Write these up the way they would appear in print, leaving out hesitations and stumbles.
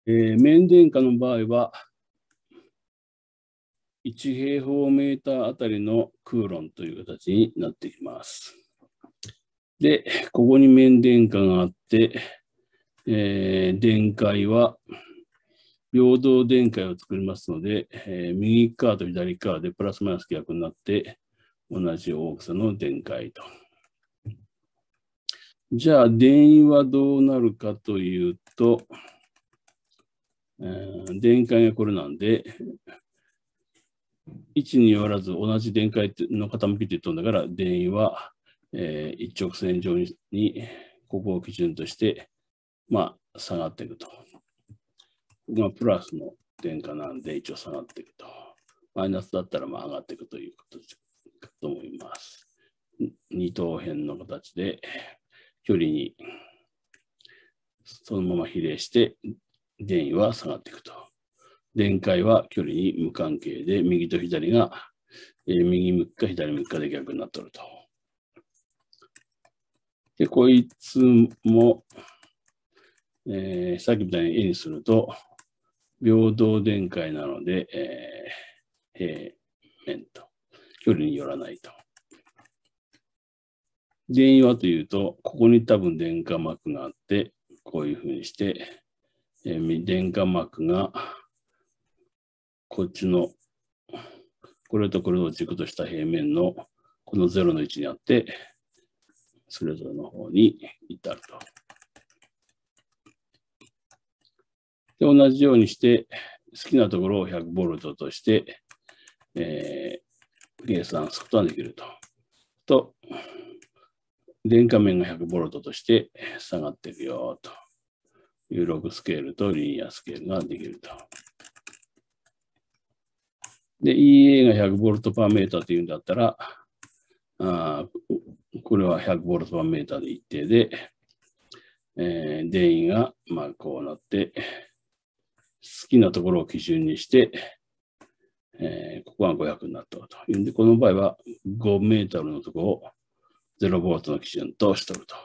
面電荷の場合は、1平方メーターあたりのクーロンという形になってきます。で、ここに面電荷があって、電解は平等電解を作りますので、右側と左側でプラスマイナス逆になって、同じ大きさの電解と。じゃあ、電位はどうなるかというと、電解がこれなんで、位置によらず同じ電解の傾きって言ったんだから、電位は、一直線上にここを基準として、下がっていくと。プラスの電荷なんで一応下がっていくと。マイナスだったら上がっていくということかと思います。二等辺の形で距離にそのまま比例して電位は下がっていくと。電解は距離に無関係で右と左が、右向きか左向きかで逆になっておると。で、こいつも、さっきみたいに絵にすると平等電解なので、平面と距離によらないと。電位はというと、ここに多分電荷膜があって、こういうふうにして、電荷膜がこっちの、これとこれを軸とした平面のこの0の位置にあって、それぞれの方に至ると。で、同じようにして、好きなところを100ボルトとして、計算することができると。電荷面が100ボルトとして下がっていくよというログスケールとリニアスケールができると。で、EA が100ボルトパーメーターというんだったら、これは100ボルトパーメーターで一定で、電位がこうなって、好きなところを基準にして、ここが500になったというんで、この場合は5メートルのところを0ボルトの基準としておると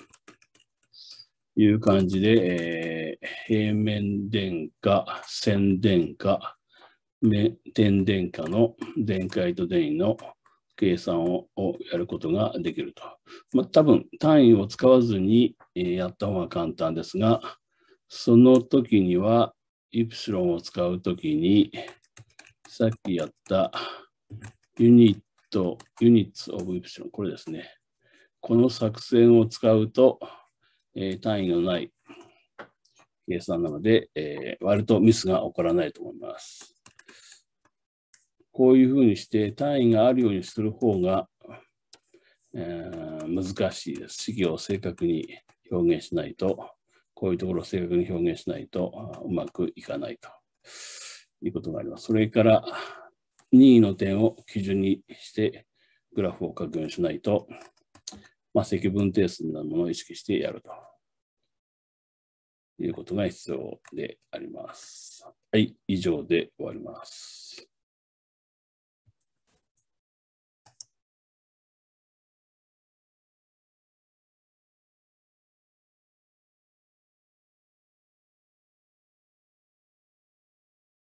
いう感じで、平面電荷、線電荷、点電荷の電解と電位の計算をやることができると。多分単位を使わずにやった方が簡単ですが、その時には、イプシロンを使うときに、さっきやったユニッツオブイプシロン、これですね。この作戦を使うと、単位のない計算なので、割とミスが起こらないと思います。こういうふうにして単位があるようにする方が、難しいです。式を正確に表現しないと、こういうところを正確に表現しないとうまくいかないということがあります。それから任意の点を基準にしてグラフを書くようにしないと、積分定数なものを意識してやるということが必要であります。はい、以上で終わります。